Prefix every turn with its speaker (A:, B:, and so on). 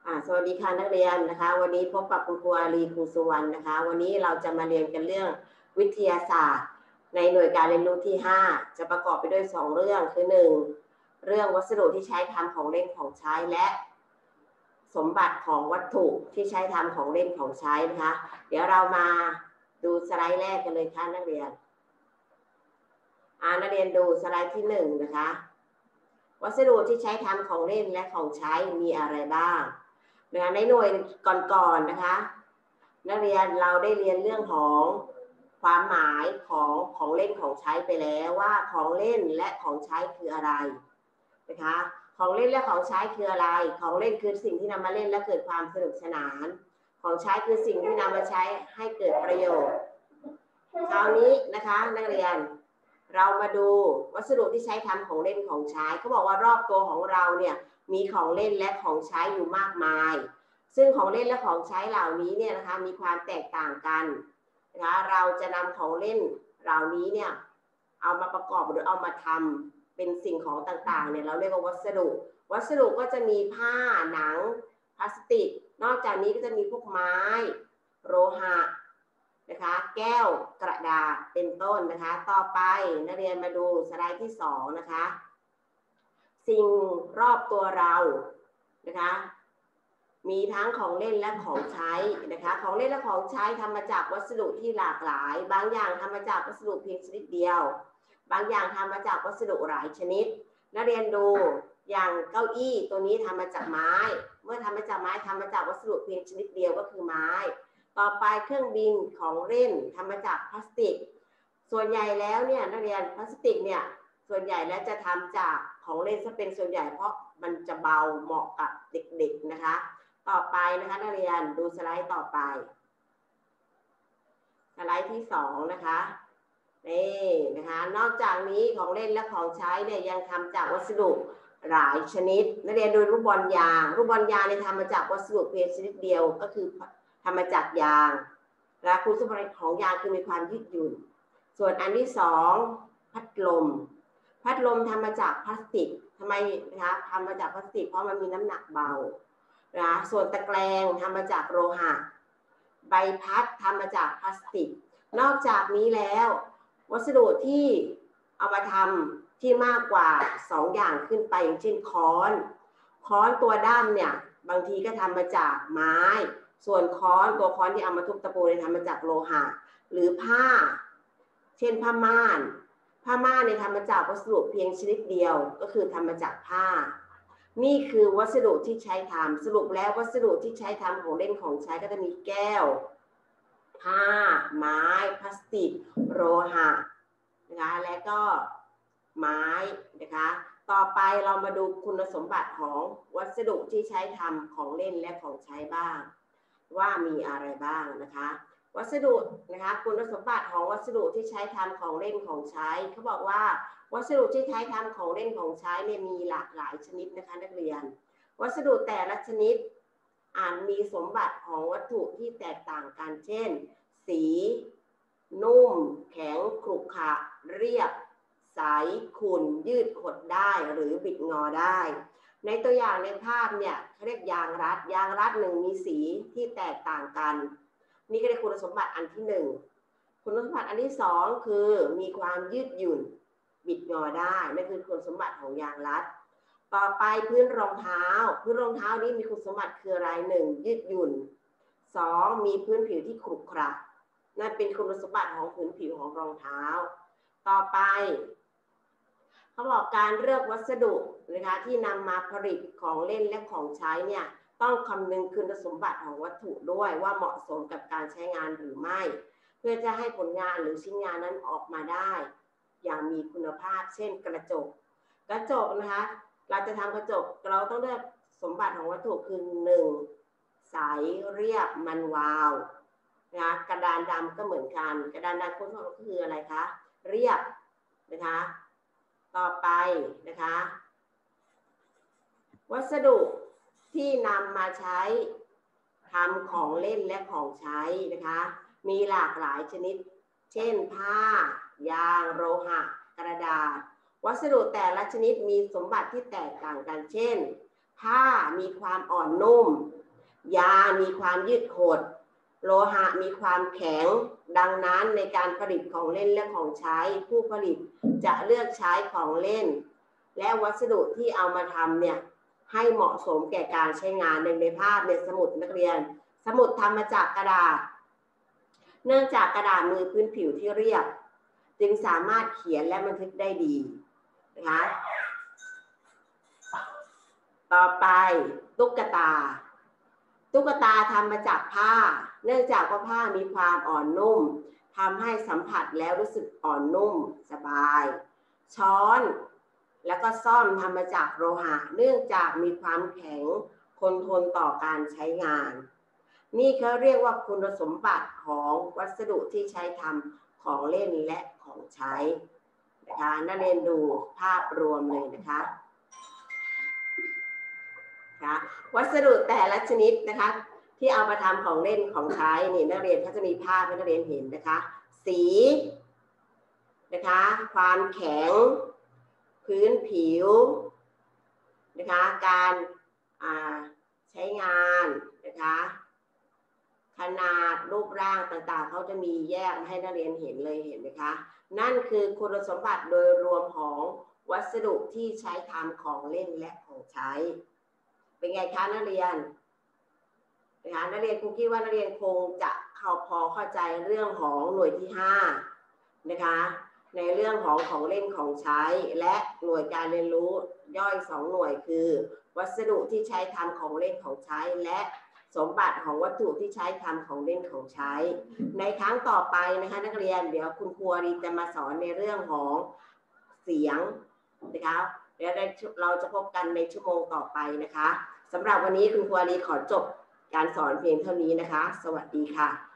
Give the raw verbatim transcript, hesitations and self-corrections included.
A: อ่าสวัสดีค่ะนักเรียนนะคะวันนี้พบกับคุณครูอารีครูสุวรรณนะคะวันนี้เราจะมาเรียนกันเรื่องวิทยาศาสตร์ในหน่วยการเรียนรู้ที่ห้าจะประกอบไปด้วยสองเรื่องคือหนึ่งเรื่องวัสดุที่ใช้ทำของเล่นของใช้และสมบัติของวัตถุที่ใช้ทำของเล่นของใช้นะคะเดี๋ยวเรามาดูสไลด์แรกกันเลยค่ะนักเรียนอ่านักเรียนดูสไลด์ที่หนึ่งนะคะวัสดุที่ใช้ทำของเล่นและของใช้มีอะไรบ้างนะคะในหน่วยก่อนๆนะคะนักเรียนเราได้เรียนเรื่องของความหมายของของเล่นของใช้ไปแล้วว่าของเล่นและของใช้คืออะไรนะคะของเล่นและของใช้คืออะไรของเล่นคือสิ่งที่นำมาเล่นและเกิดความสนุกสนานของใช้คือสิ่งที่นำมาใช้ให้เกิดประโยชน์คราวนี้นะคะนักเรียนเรามาดูวัสดุที่ใช้ทำของเล่นของใช้เขาบอกว่ารอบตัวของเราเนี่ยมีของเล่นและของใช้อยู่มากมายซึ่งของเล่นและของใช้เหล่านี้เนี่ยนะคะมีความแตกต่างกันนะคะเราจะนำของเล่นเหล่านี้เนี่ยเอามาประกอบหรือเอามาทำเป็นสิ่งของต่างๆเนี่ยเราเรียกว่าวัสดุวัสดุก็จะมีผ้าหนังพลาสติกนอกจากนี้ก็จะมีพวกไม้โลหะนะคะแก้วกระดาษเป็นต้นนะคะต่อไปนักเรียนมาดูสไลด์ที่สองนะคะสิ่งรอบตัวเรานะคะมีทั้งของเล่นและของใช้นะคะของเล่นและของใช้ทำมาจากวัสดุที่หลากหลายบางอย่างทำมาจากวัสดุเพียงชนิดเดียวบางอย่างทำมาจากวัสดุหลายชนิดนักเรียนดูอย่างเก้าอี้ตัวนี้ทำมาจากไม้เมื่อทำมาจากไม้ทำมาจากวัสดุเพียงชนิดเดียวก็คือไม้ต่อไปเครื่องบินของเล่นทำมาจากพลาสติกส่วนใหญ่แล้วเนี่ยนักเรียนพลาสติกเนี่ยส่วนใหญ่แล้วจะทำจากของเล่นซะเป็นส่วนใหญ่เพราะมันจะเบาเหมาะกับเด็กๆนะคะต่อไปนะคะนักเรียนดูสไลด์ต่อไปสไลด์ที่สองนะคะนี่นะคะนอกจากนี้ของเล่นและของใช้เนี่ยยังทำจากวัสดุหลายชนิดนักเรียนดูลูกบอลยางลูกบอลยางเนี่ยทำมาจากวัสดุเพียงชนิดเดียวก็คือทำมาจากยางและคุณสมบัติของยางคือมีความยืดหยุ่นส่วนอันที่สองพัดลมพัดลมทำมาจากพลาสติกทำไมนะคะทำมาจากพลาสติกเพราะมันมีน้ำหนักเบานะส่วนตะแกรงทำมาจากโลหะใบพัดทำมาจากพลาสติกนอกจากนี้แล้ววัสดุที่เอามาทำที่มากกว่าสองอย่างขึ้นไปอย่างเช่นค้อนค้อนตัวด้ามเนี่ยบางทีก็ทำมาจากไม้ส่วนค้อนตัวค้อนที่เอามาทุบตะปูเนี่ยทำมาจากโลหะหรือผ้าเช่นผ้าม่านผ้าม่านเนี่ยทำมาจากวัสดุเพียงชนิดเดียวก็คือทำมาจากผ้านี่คือวัสดุที่ใช้ทำสรุปแล้ววัสดุที่ใช้ทำของเล่นของใช้ก็จะมีแก้วผ้าไม้พลาสติกโลหะนะคะและก็ไม้นะคะต่อไปเรามาดูคุณสมบัติของวัสดุที่ใช้ทำของเล่นและของใช้บ้างว่ามีอะไรบ้างนะคะวัสดุนะคะคุณสมบัติของวัสดุที่ใช้ทำของเล่นของใช้เขาบอกว่าวัสดุที่ใช้ทำของเล่นของใช้เนี่ยมีหลากหลายชนิดนะคะนักเรียนวัสดุแต่ละชนิดอาจมีสมบัติของวัตถุที่แตกต่างกันเช่นสีนุ่มแข็งขรุขระเรียบใสขุ่นยืดหดได้หรือบิดงอได้ในตัวอย่างในภาพเนี่ยเขาเรียกยางรัดยางรัดหนึ่งมีสีที่แตกต่างกันนี่ก็ได้คุณสมบัติอันที่หนึ่งคุณสมบัติอันที่สองคือมีความยืดหยุ่นบิดงอได้นั่นคือคุณสมบัติของยางรัดต่อไปพื้นรองเท้าพื้นรองเท้านี้มีคุณสมบัติคืออะไรหนึ่งยืดหยุ่นสองมีพื้นผิวที่ขรุขระนั่นเป็นคุณสมบัติของพื้นผิวของรองเท้าต่อไปเขาบอกการเลือกวัสดุนะคะที่นำมาผลิตของเล่นและของใช้เนี่ยต้องคำนึงคุณสมบัติของวัตถุด้วยว่าเหมาะสมกับการใช้งานหรือไม่เพื่อจะให้ผลงานหรือชิ้นงานนั้นออกมาได้อย่างมีคุณภาพเช่นกระจกกระจกนะคะเราจะทำกระจกเราต้องเลือกสมบัติของวัตถุคือหนึ่งใสเรียบมันวาวนะกระดานดำก็เหมือนกันกระดานดำคุณสมบัติก็คืออะไรคะเรียบนะคะต่อไปนะคะวัสดุที่นำมาใช้ทำของเล่นและของใช้นะคะมีหลากหลายชนิดเช่นผ้ายางโลหะกระดาษวัสดุแต่ละชนิดมีสมบัติที่แตกต่างกันเช่นผ้ามีความอ่อนนุ่มยางมีความยืดหดโลหะมีความแข็งดังนั้นในการผลิตของเล่นและของใช้ผู้ผลิตจะเลือกใช้ของเล่นและวัสดุที่เอามาทำเนี่ยให้เหมาะสมแก่การใช้งานในภาพเนี่ยสมุดนักเรียนสมุดทำมาจากกระดาษเนื่องจากกระดาษมือพื้นผิวที่เรียบจึงสามารถเขียนและบันทึกได้ดีนะคะต่อไปตุ๊กตาตุ๊กตาทำมาจากผ้าเนื่องจากว่าผ้ามีความอ่อนนุ่มทำให้สัมผัสแล้วรู้สึกอ่อนนุ่มสบายช้อนแล้วก็ซ่อมทำมาจากโลหะเนื่องจากมีความแข็งทนทนต่อการใช้งานนี่เขาเรียกว่าคุณสมบัติของวัสดุที่ใช้ทำของเล่นและของใช้นะคะนักเรียนดูภาพรวมเลยนะคะนะวัสดุแต่ละชนิดนะคะที่เอามาทำของเล่นของใช้นี่นักเรียนเขาจะมีภาพให้นักเรียนเห็นนะคะสีนะคะความแข็งพื้นผิวนะคะการใช้งานนะคะขนาดรูปร่างต่างๆเขาจะมีแยกให้นักเรียนเห็นเลยเห็นไหมคะนั่นคือคุณสมบัติโดยรวมของวัสดุที่ใช้ทำของเล่นและของใช้เป็นไงคะนักเรียนนะคะนักเรียนครูคิดว่านักเรียนคงจะเข้าพอเข้าใจเรื่องของหน่วยที่ห้านะคะในเรื่องของของเล่นของใช้และหน่วยการเรียนรู้ย่อยสองหน่วยคือวัสดุที่ใช้ทำของเล่นของใช้และสมบัติของวัตถุที่ใช้ทำของเล่นของใช้ในครั้งต่อไปนะคะนักเรียนเดี๋ยวคุณครูดีจะมาสอนในเรื่องของเสียงนะคะเดี๋ยวเราจะพบกันในชั่วโมงต่อไปนะคะสำหรับวันนี้คุณครูดีขอจบการสอนเพียงเท่านี้นะคะสวัสดีค่ะ